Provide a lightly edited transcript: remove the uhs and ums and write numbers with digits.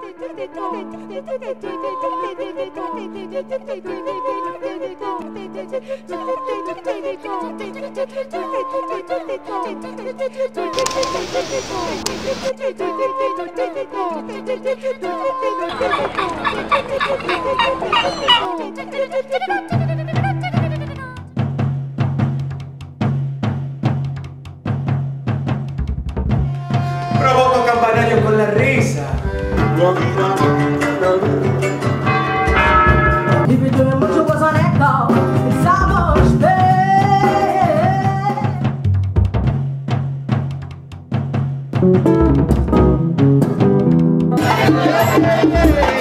Provoco campanario con la risa. You've been doing mucho was on echo. Estamos bien.